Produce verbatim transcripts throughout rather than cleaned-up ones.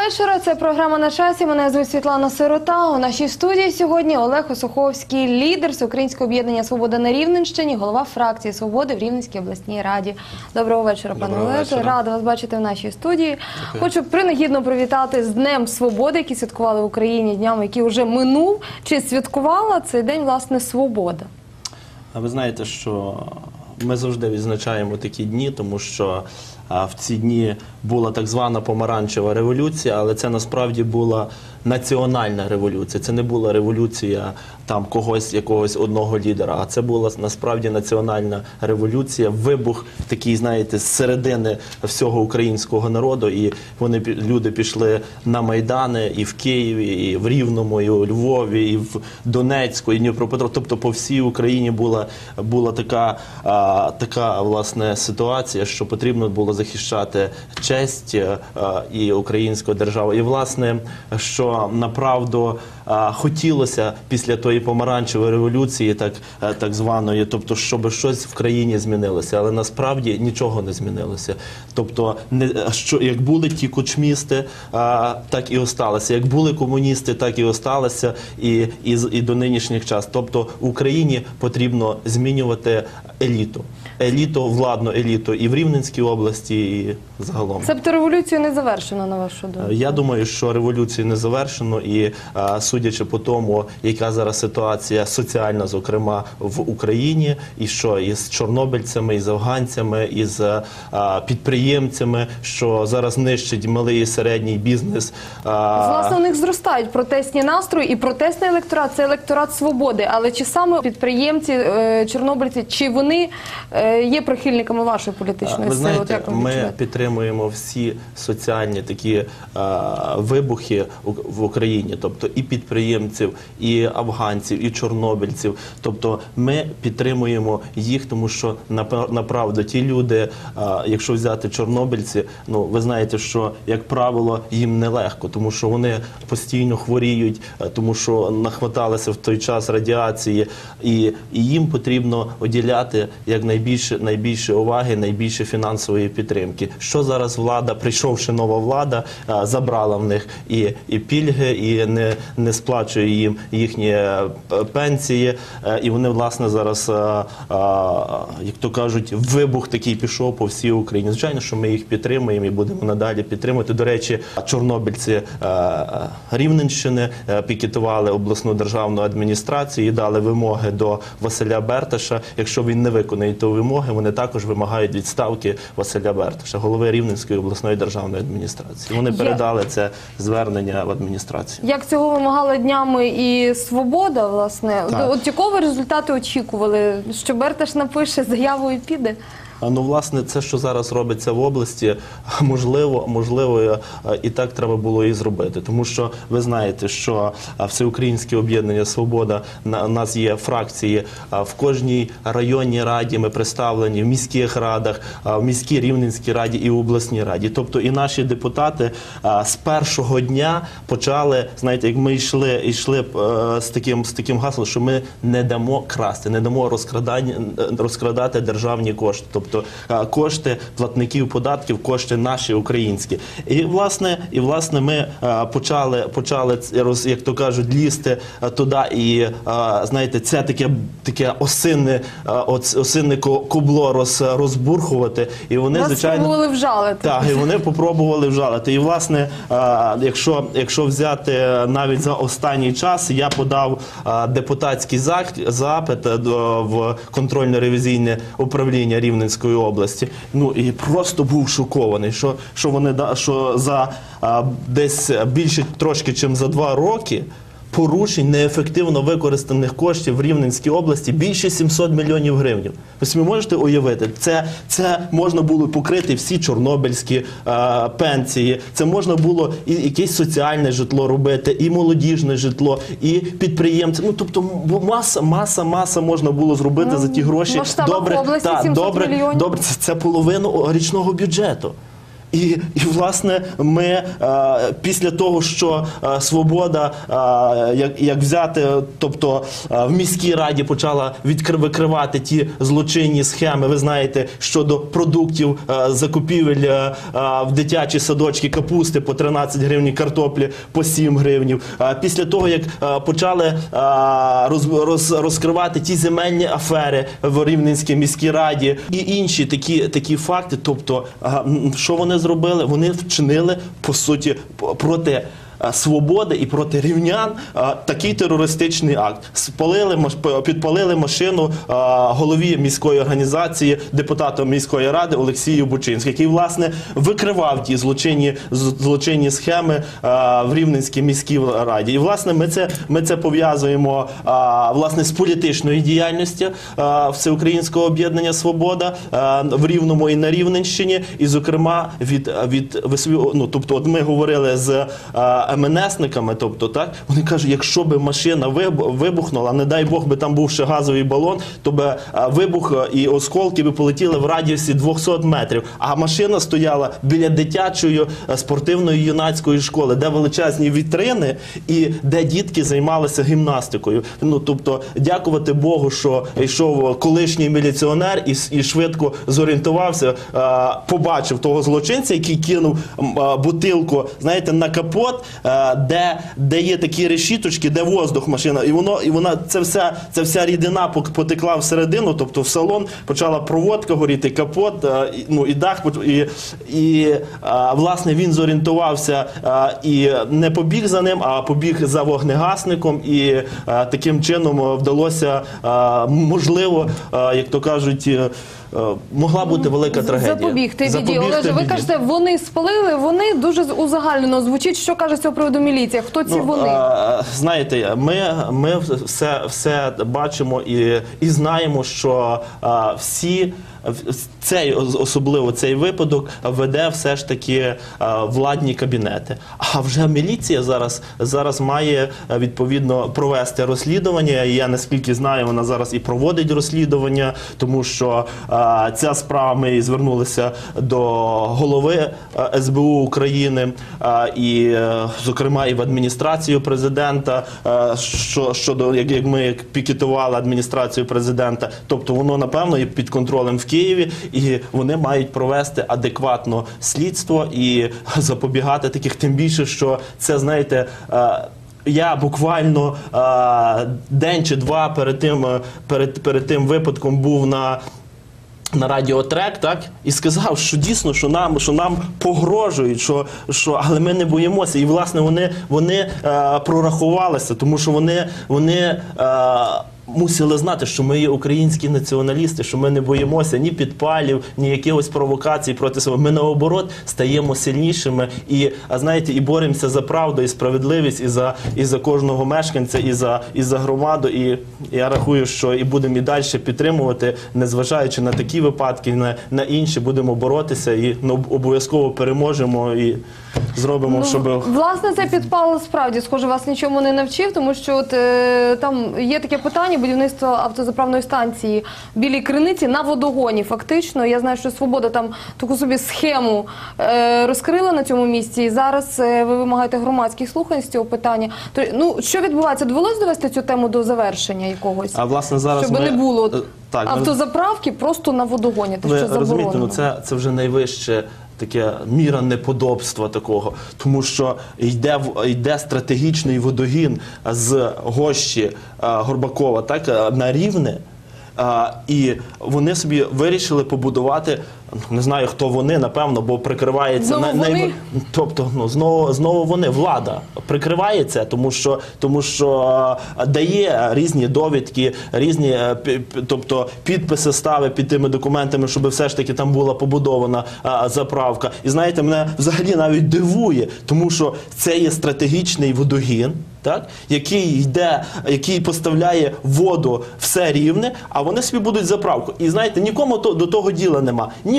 вечора. Це програма «На часі». Мене звуть Світлана Сирота. У нашій студії сьогодні Олег Осуховський, лідер Всеукраїнського об'єднання «Свобода» на Рівненщині, голова фракції «Свободи» в Рівненській обласній раді. Доброго вечора, пане Олеже. Рада вас бачити в нашій студії. Дякую. Хочу принагідно привітати з Днем Свободи, який святкували в Україні, днями, який вже минув. Чи святкувала цей день, власне, Свобода? А ви знаєте, що ми завжди відзначаємо такі дні, тому що в ці дні була так звана помаранчева революція, але це насправді була національна революція. Це не була революція там когось, якогось одного лідера, а це була насправді національна революція, вибух такий, знаєте, з середини всього українського народу, і вони, люди пішли на Майдани і в Києві, і в Рівному, і у Львові, і в Донецьку, і Дніпропетровську. Тобто по всій Україні була, була така, а, така, власне, ситуація, що потрібно було захищати честь а, і українську державу. І, власне, що направду а, хотілося після тої помаранчевої революції, так, так званої, тобто, щоб щось в країні змінилося, але насправді нічого не змінилося. Тобто, не, що, як були ті кучмісти, а, так і осталися. Як були комуністи, так і осталися, і, і, і до нинішніх час. Тобто, в Україні потрібно змінювати еліту. Еліту, владну еліту і в Рівненській області, і загалом. Тобто революцію не завершено, на вашу думку? Я думаю, що революцію не завершено, і а, судячи по тому, яка зараз ситуація соціальна, зокрема, в Україні, і що із чорнобильцями, із афганцями, із а, підприємцями, що зараз нищить малий і середній бізнес. А... Власне, у них зростають протестні настрої, і протестний електорат – це електорат свободи. Але чи саме підприємці, е, чорнобильці, чи вони е, є прихильниками вашої політичної ви сили? знаєте, От як ви ми відчуваєте? підтримуємо всі соціальні такі а, вибухи в Україні, тобто і підприємців, і афганців, і чорнобильців. Тобто ми підтримуємо їх, тому що направду ті люди, а, якщо взяти чорнобильці, ну ви знаєте, що як правило їм нелегко, тому що вони постійно хворіють, тому що нахваталися в той час радіації, і, і їм потрібно уділяти якнайбільше найбільше уваги, найбільше фінансової підтримки. Що зараз влада, прийшовши нова влада, а, забрала в них і, і пільги, і не, не сплачує їм їхні пенсії, і вони, власне, зараз, а, а, як то кажуть, вибух такий пішов по всій Україні. Звичайно, що ми їх підтримуємо і будемо надалі підтримувати. До речі, чорнобильці а, Рівненщини пікетували обласну державну адміністрацію і дали вимоги до Василя Берташа. Якщо він не виконає ті вимоги, вони також вимагають відставки Василя Берташа, голови Рівненської обласної державної адміністрації. Вони передали це звернення в адміністрацію. Як цього вимагала днями і «Свобода», власне? Так. От якого результату очікували? Що Берташ напише заяву і піде? Ну, власне, це, що зараз робиться в області, можливо, можливо, і так треба було і зробити. Тому що ви знаєте, що Всеукраїнське об'єднання «Свобода», у нас є фракції в кожній районній раді, ми представлені в міських радах, в міській Рівненській раді і в обласній раді. Тобто і наші депутати з першого дня почали, знаєте, як ми йшли, йшли з таким, з таким гаслом, що ми не дамо красти, не дамо розкрадати державні кошти. Тобто Тобто кошти платників податків, кошти наші українські. І, власне, і, власне ми почали, почали, як то кажуть, лізти туди і, знаєте, це таке, таке осинне, осинне кубло роз, розбурхувати. І вони, Вас звичайно, спробували вжалити. Так, і вони попробували вжалити. І, власне, якщо, якщо взяти навіть за останній час, я подав депутатський запит в контрольно-ревізійне управління Рівненської області. Ну і просто був шокований, що, що вони, що за а, десь більше трошки, ніж за два роки порушень неефективно використаних коштів в Рівненській області більше сімсот мільйонів гривень. Ось ви можете уявити, це, це можна було покрити всі чорнобильські а, пенсії, це можна було і якесь соціальне житло робити, і молодіжне житло, і підприємці. Ну, тобто маса, маса, маса можна було зробити ну, за ті гроші. Добре, та, добре, мільйонів. добре, це, це половина річного бюджету. І, і власне, ми е, після того, що е, «Свобода», е, як, як взяти, тобто е, в міській раді почала відкр- викривати ті злочинні схеми, ви знаєте, щодо продуктів, е, закупівель е, в дитячі садочки капусти по тринадцять гривень, картоплі по сім гривень. Е, після того, як е, почали е, роз, роз, розкривати ті земельні афери в Рівненській міській раді і інші такі, такі факти, тобто, е, що вони зробили? Вони вчинили, по суті, проти «Свободи» і проти рівнян а, такий терористичний акт. Спалили, маш- підпалили машину а, голові міської організації, депутату міської ради Олексію Бучинському, який, власне, викривав ті злочинні, з- злочинні схеми а, в Рівненській міській раді. І, власне, ми це, ми це пов'язуємо а, власне, з політичною діяльністю а, Всеукраїнського об'єднання «Свобода» а, в Рівному і на Рівненщині, і, зокрема, від, від ви собі, ну, тобто, от ми говорили з а, ем ен есниками, тобто, так, вони кажуть, якщо б машина виб- вибухнула, не дай Бог би там був ще газовий балон, то би а, вибух і осколки би полетіли в радіусі двісті метрів. А машина стояла біля дитячої а, спортивної юнацької школи, де величезні вітрини і де дітки займалися гімнастикою. Ну, тобто, дякувати Богу, що йшов колишній міліціонер і, і швидко зорієнтувався, а, побачив того злочинця, який кинув а, бутилку, знаєте, на капот, Де, де є такі решіточки, де воздух машина, і воно, і вона, це вся, це вся рідина потекла всередину, тобто в салон, почала проводка горіти, капот, і, ну, і дах, і, і а, власне він зорієнтувався а, і не побіг за ним, а побіг за вогнегасником, і а, таким чином вдалося, а, можливо, а, як то кажуть, могла бути велика трагедія. Запобігти біді. Запобігти Олеже, ви біді. кажете, вони спалили, вони дуже узагальнено звучить. Що каже з цього приводу міліція? Хто ці Ну, вони? а, знаєте, ми, ми все, все бачимо і, і знаємо, що а, всі цей, особливо цей випадок веде все ж таки а, владні кабінети. А вже міліція зараз, зараз має відповідно провести розслідування. І я наскільки знаю, вона зараз і проводить розслідування, тому що а, ця справа, ми звернулися до голови а, ес бе у України а, і, а, зокрема, і в адміністрацію президента, а, що, щодо, як, як ми пікетували адміністрацію президента, тобто воно, напевно, є під контролем в Києві, і вони мають провести адекватно слідство і запобігати таких, тим більше, що це, знаєте, я буквально день чи два перед тим, перед, перед тим випадком був на на радіотрек, так, і сказав, що дійсно, що нам, що нам погрожують, що, що, але ми не боїмося. І, власне, вони, вони е, прорахувалися, тому що вони, вони е, мусили знати, що ми є українські націоналісти, що ми не боїмося ні підпалів, ні якихось провокацій проти себе. Ми, наоборот, стаємо сильнішими і, а знаєте, і боремося за правду і справедливість, і за, і за кожного мешканця, і за, і за громаду. І я рахую, що і будемо і далі підтримувати, незважаючи на такі випадки, на, на інші, будемо боротися і ну, обов'язково переможемо і зробимо, Ну, щоб... Власне, цей підпал справді, схоже, вас нічому не навчив, тому що от, е, там є таке питання, будівництво автозаправної станції в Білій Криниці на водогоні. Фактично, я знаю, що «Свобода» там таку собі схему е, розкрила на цьому місці, і зараз е, ви вимагаєте громадських слухань з цього питання. То, ну, що відбувається? Довелося довести цю тему до завершення якогось? А, власне, зараз щоб ми... не було так, автозаправки просто на водогоні, те, ви що заборонено. розумієте, ну це, це вже найвище таке міра неподобства такого, тому що йде, в- йде стратегічний водогін з Гощі а, Горбакова, так, а, на Рівне, а, і вони собі вирішили побудувати, не знаю, хто вони, напевно, бо прикривається... Знову най- вони? най- Тобто, ну, знову, знову вони, влада прикривається, тому що, тому що а, дає різні довідки, різні, е, пі- пі- тобто підписи ставить під тими документами, щоб все ж таки там була побудована а, заправка. І знаєте, мене взагалі навіть дивує, тому що це є стратегічний водогін, так, який йде, який поставляє воду все Рівне, а вони собі будуть заправку. І знаєте, нікому то, до того діла нема. Ні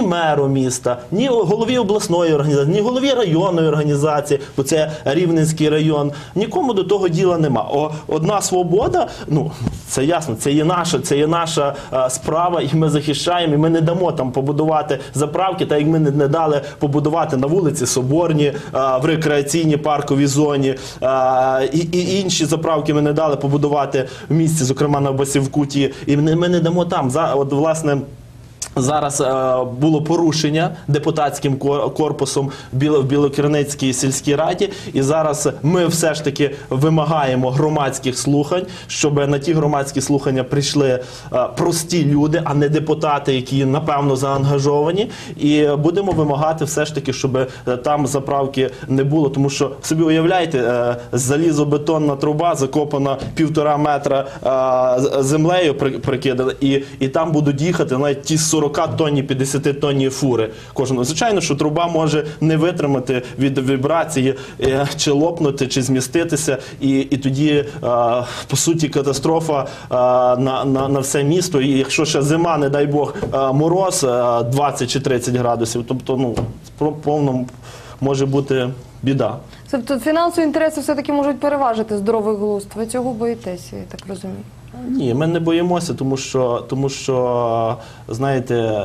ні меру міста, ні голові обласної організації, ні голові районної організації, бо це Рівненський район. Нікому до того діла нема. О, одна свобода, ну, це ясно, це є наша, це є наша а, справа, і ми захищаємо, і ми не дамо там побудувати заправки, так як ми не, не дали побудувати на вулиці Соборні, а, в рекреаційній парковій зоні, а, і, і інші заправки ми не дали побудувати в місті, зокрема на Басівкуті, і ми, ми не дамо там. За, от, власне, зараз е, було порушення депутатським кор- корпусом Біл- в Білокерницькій сільській раді, і зараз ми все ж таки вимагаємо громадських слухань, щоб на ті громадські слухання прийшли е, прості люди, а не депутати, які напевно заангажовані, і будемо вимагати все ж таки, щоб е, там заправки не було, тому що собі уявляєте, е, залізобетонна труба закопана півтора метра е, землею при- прикидали, і, і там будуть їхати навіть ті сорок тонні, п'ятдесят тонні фури кожного. Звичайно, що труба може не витримати від вібрації, е, чи лопнути, чи зміститися, і, і тоді, е, по суті, катастрофа е, на, на, на все місто. І якщо ще зима, не дай Бог, е, мороз е, двадцять чи тридцять градусів, тобто, ну, повно може бути біда. Тобто фінансові інтереси все-таки можуть переважити здоровий глузд. Ви цього боїтеся, я так розумію? Ні, ми не боїмося, тому що, тому що, знаєте,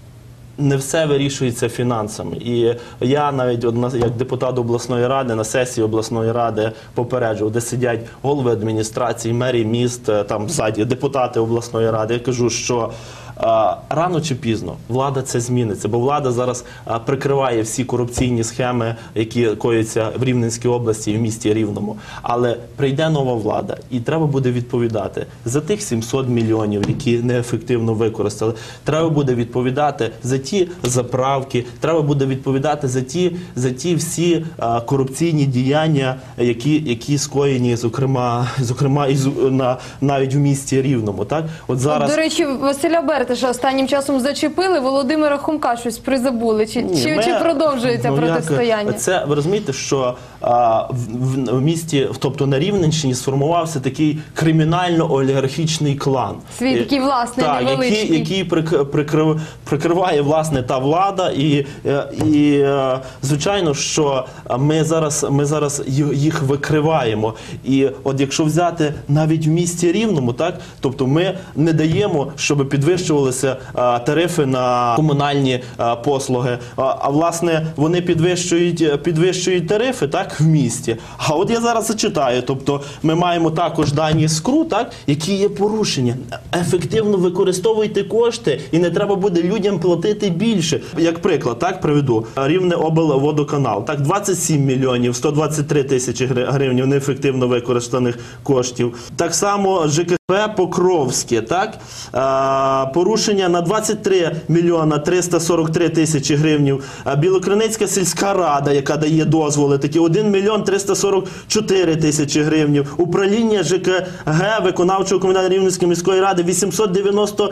не все вирішується фінансами. І я навіть як депутат обласної ради на сесії обласної ради попереджував, де сидять голови адміністрації, мері міст, там ззаді депутати обласної ради. Я кажу, що а, рано чи пізно влада це зміниться, бо влада зараз а, прикриває всі корупційні схеми, які кояться в Рівненській області і в місті Рівному. Але прийде нова влада, і треба буде відповідати за тих сімсот мільйонів, які неефективно використали. Треба буде відповідати за ті заправки, треба буде відповідати за ті, за ті всі а, корупційні діяння, які, які скоєні, зокрема, зокрема і з- на, навіть в місті Рівному. Так? От зараз... До речі, Василя Берташа останнім часом зачепили, Володимира Хомка щось призабули. Чи, Ні, чи, ми- чи продовжується ну, як, протистояння? Це, ви розумієте, що а, в, в, в місті, тобто на Рівненщині, сформувався такий кримінально-олігархічний клан. Свій І- такий власний, так, невеличкий. який, який прик- прикрив, прикриває, власне, та влада. І, е, і е, звичайно, що ми зараз, ми зараз ї- їх викриваємо. І от якщо взяти навіть в місті Рівному, так, тобто ми не даємо, щоб підвищувалися а, тарифи на комунальні а, послуги, а, а власне вони підвищують, підвищують тарифи, так, в місті. А от я зараз зачитаю, тобто ми маємо також дані СКРУ, так, які є порушення. Ефективно використовуйте кошти, і не треба буде людям платити більше. Як приклад, так, приведу. Рівне облводоканал, так, двадцять сім мільйонів сто двадцять три тисячі гри- гривень неефективно використаних коштів. Так само ЖКХ Покровське, так, а, порушення на двадцять три мільйона триста сорок три тисячі гривень. А Білокриницька сільська рада, яка дає дозволи, такі один мільйон триста сорок чотири тисячі гривень. Управління ЖКГ виконавчого комітету Рівненської міської ради вісімсот дев'яносто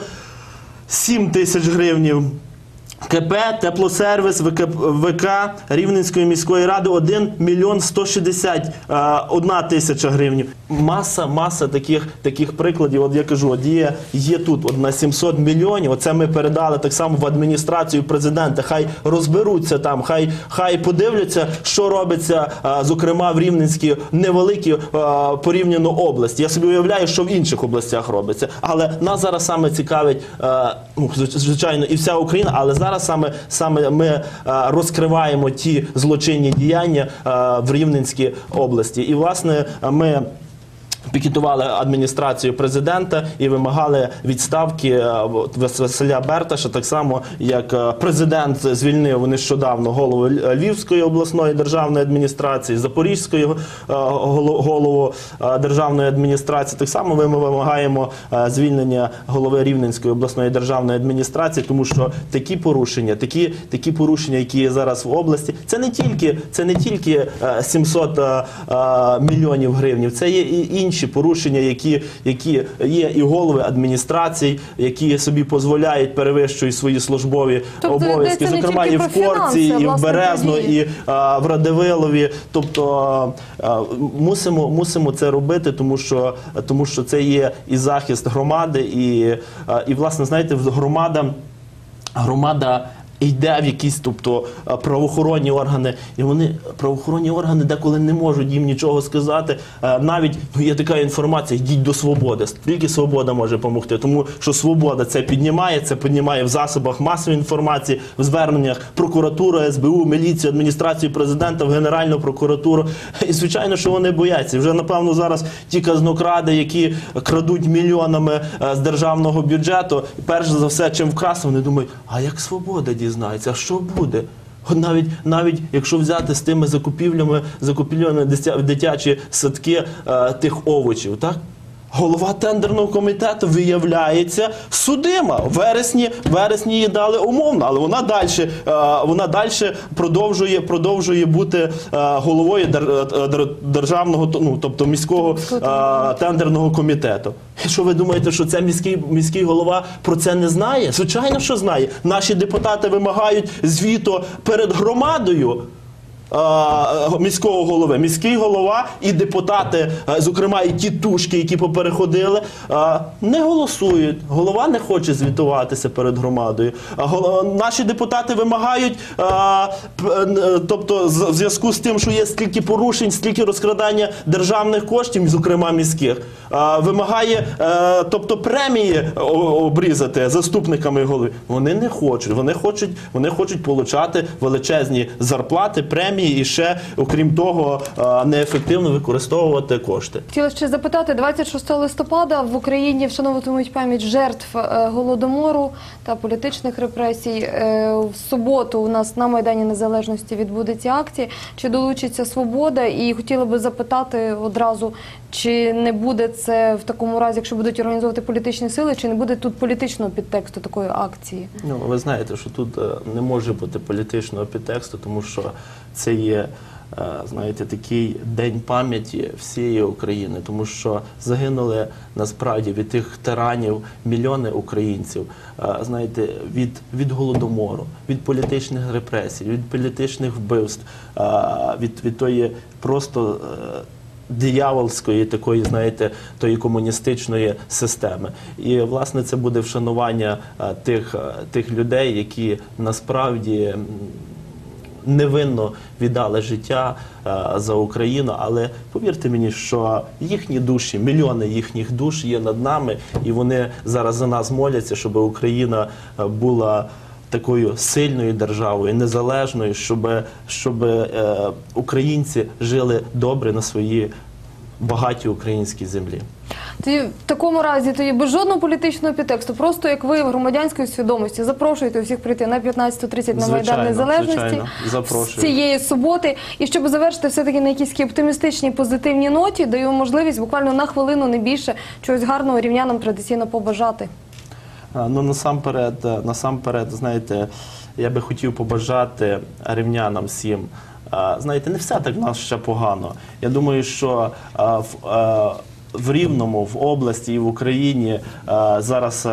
сім тисяч гривень. КП «Теплосервіс» ВК, ВК Рівненської міської ради один мільйон сто шістдесят одна тисяча гривень. Маса, маса таких, таких прикладів. От я кажу, от є, є тут от на сімсот мільйонів, оце ми передали так само в адміністрацію президента, хай розберуться там, хай, хай подивляться, що робиться, а, зокрема в Рівненській невеликій а, порівняно області. Я собі уявляю, що в інших областях робиться. Але нас зараз саме цікавить, а, ну, звичайно, і вся Україна, але зараз саме, саме ми а, розкриваємо ті злочинні діяння а, в Рівненській області. І, власне, ми пікетували адміністрацію президента і вимагали відставки е, от, Василя Берташа, так само як е, президент звільнив нещодавно голову Львівської обласної державної адміністрації, Запорізької е, голо- голову е, державної адміністрації. Так само ми вимагаємо е, звільнення голови Рівненської обласної державної адміністрації, тому що такі порушення, такі, такі порушення, які є зараз в області, це не тільки, це не тільки е, сімсот е, е, мільйонів гривень, це є і інші порушення, які, які є і голови адміністрацій, які собі дозволяють, перевищують свої службові Тобто обов'язки, йдеться не зокрема тільки і в про Корці, фінанси, і в власне, Березно, події. і а, в Радивилові. Тобто а, мусимо, мусимо це робити, тому що, тому що це є і захист громади, і, а, і власне, знаєте, громада, громада йде в якісь, тобто, правоохоронні органи, і вони, правоохоронні органи деколи не можуть їм нічого сказати. Навіть, ну, є така інформація, йдіть до свободи. Тільки свобода може допомогти, тому що свобода це піднімає, це піднімає в засобах масової інформації, в зверненнях прокуратури, ес бе у, міліції, адміністрації президента, в Генеральну прокуратуру. І, звичайно, що вони бояться. Вже, напевно, зараз ті казнокради, які крадуть мільйонами з державного бюджету, перш за все, чим вкрасти, вони думають, а як свобода дізнається, а що буде? От навіть, навіть якщо взяти з тими закупівлями, закупівлями в дитячі садки е, тих овочів, так? Голова тендерного комітету, виявляється, судима. В вересні, в вересні її дали умовно, але вона далі, е, вона далі продовжує, продовжує бути е, головою дер, дер, державного, ну, тобто міського е, тендерного комітету. І що ви думаєте, що це міський, міський голова про це не знає? Звичайно, що знає. Наші депутати вимагають звіту перед громадою міського голови. Міський голова і депутати, зокрема і ті тушки, які попереходили, не голосують. Голова не хоче звітуватися перед громадою. Наші депутати вимагають, тобто в зв'язку з тим, що є стільки порушень, стільки розкрадання державних коштів, зокрема міських, вимагає, тобто, премії обрізати заступниками голови. Вони не хочуть. Вони хочуть, вони хочуть получати величезні зарплати, премії, і ще, окрім того, неефективно використовувати кошти. Хотіла ще запитати, двадцять шостого листопада в Україні вшановуватимуть пам'ять жертв Голодомору та політичних репресій. В суботу у нас на Майдані Незалежності відбудеться акція. Чи долучиться «Свобода?» І хотіла би запитати одразу, чи не буде це в такому разі, якщо будуть організовувати політичні сили, чи не буде тут політичного підтексту такої акції? Ну, ви знаєте, що тут не може бути політичного підтексту, тому що це є, знаєте, такий день пам'яті всієї України, тому що загинули насправді від тих тиранів мільйони українців, знаєте, від, від Голодомору, від політичних репресій, від політичних вбивств, від, від тої просто диявольської такої, знаєте, тої комуністичної системи. І, власне, це буде вшанування тих, тих людей, які насправді невинно віддали життя за Україну, але повірте мені, що їхні душі, мільйони їхніх душ є над нами, і вони зараз за нас моляться, щоб Україна була такою сильною державою, незалежною, щоб, щоб е, українці жили добре на своїй багатій українській землі. Тоді, в такому разі, тоді без жодного політичного підтексту, просто як ви в громадянської свідомості запрошуєте всіх прийти на п'ятнадцяту тридцять на Майдан Незалежності з цієї суботи. І щоб завершити все-таки на якійсь оптимістичній, позитивній ноті, даю можливість буквально на хвилину, не більше, чогось гарного рівнянам традиційно побажати. Ну, насамперед, насамперед, знаєте, я би хотів побажати рівнянам всім. Знаєте, не все так в нас ще погано. Я думаю, що в, в Рівному, в області і в Україні зараз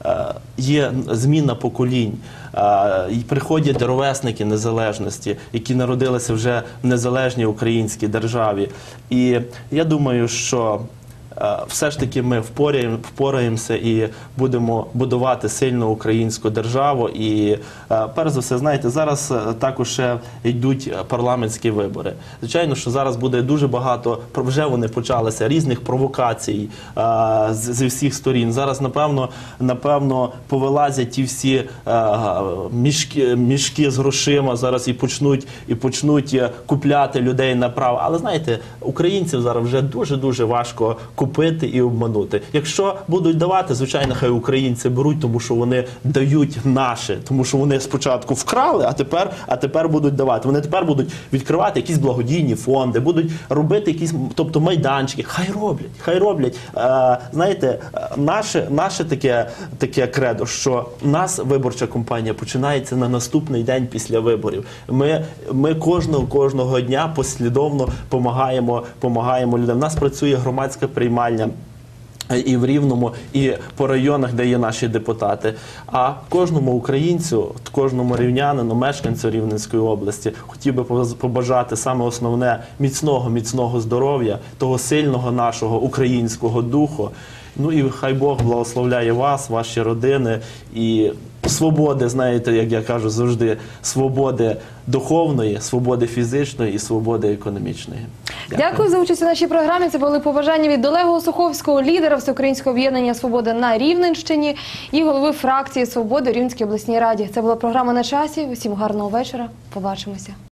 є зміна поколінь. І приходять ровесники незалежності, які народилися вже в незалежній українській державі. І я думаю, що все ж таки ми впораємося і будемо будувати сильну українську державу. І, перш за все, знаєте, зараз також ще йдуть парламентські вибори. Звичайно, що зараз буде дуже багато, вже вони почалися, різних провокацій зі всіх сторін. Зараз, напевно, напевно повилазять ті всі мішки, мішки з грошима зараз і почнуть, і почнуть купляти людей направо. Але, знаєте, українців зараз вже дуже-дуже важко купити. Купити і обманути. Якщо будуть давати, звичайно, хай українці беруть, тому що вони дають наше, тому що вони спочатку вкрали, а тепер, а тепер будуть давати. Вони тепер будуть відкривати якісь благодійні фонди, будуть робити якісь, тобто, майданчики. Хай роблять, хай роблять. Е, знаєте, наше, наше таке, таке кредо, що у нас виборча кампанія починається на наступний день після виборів. Ми, ми кожного, кожного дня послідовно помагаємо, помагаємо людям. У нас працює громадська приймальня і в Рівному, і по районах, де є наші депутати. А кожному українцю, кожному рівнянину, мешканцю Рівненської області хотів би побажати саме основне – міцного, міцного здоров'я, того сильного нашого українського духу. Ну і хай Бог благословляє вас, ваші родини і свободи, знаєте, як я кажу завжди, свободи духовної, свободи фізичної і свободи економічної. Дякую. Дякую за участь у нашій програмі. Це були побажання від Олега Осуховського, лідера Всеукраїнського об'єднання «Свобода» на Рівненщині і голови фракції «Свобода» в Рівненській обласній раді. Це була програма «На часі». Усім гарного вечора. Побачимося.